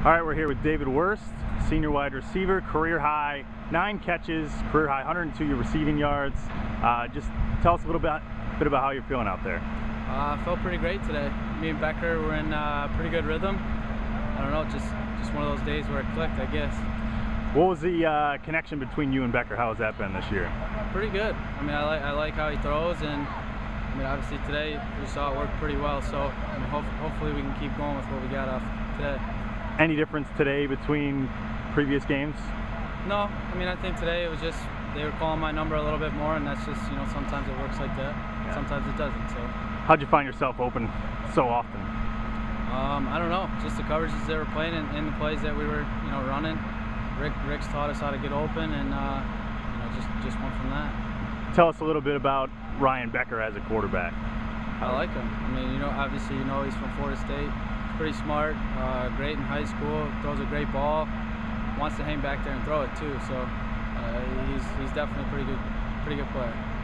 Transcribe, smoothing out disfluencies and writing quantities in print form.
All right, we're here with David Wurst, senior wide receiver, career high 9 catches, career high 102 receiving yards. Just tell us a little bit about how you're feeling out there. I felt pretty great today. Me and Becker were in pretty good rhythm. I don't know, just one of those days where it clicked, I guess. What was the connection between you and Becker? How has that been this year? Pretty good. I mean, I like how he throws, and I mean, obviously today we saw it work pretty well. So I mean, hopefully we can keep going with what we got off today. Any difference today between previous games? No, I mean, I think today it was just they were calling my number a little bit more, and that's just, you know, sometimes it works like that. Yeah. Sometimes it doesn't. So. How'd you find yourself open so often? I don't know, just the coverages they were playing in the plays that we were, you know, running. Rick's taught us how to get open, and you know, just went from that. Tell us a little bit about Ryan Becker as a quarterback. I like him. I mean, you know, obviously, you know, he's from Florida State. Pretty smart, great in high school, throws a great ball, wants to hang back there and throw it too. So he's definitely a pretty good player.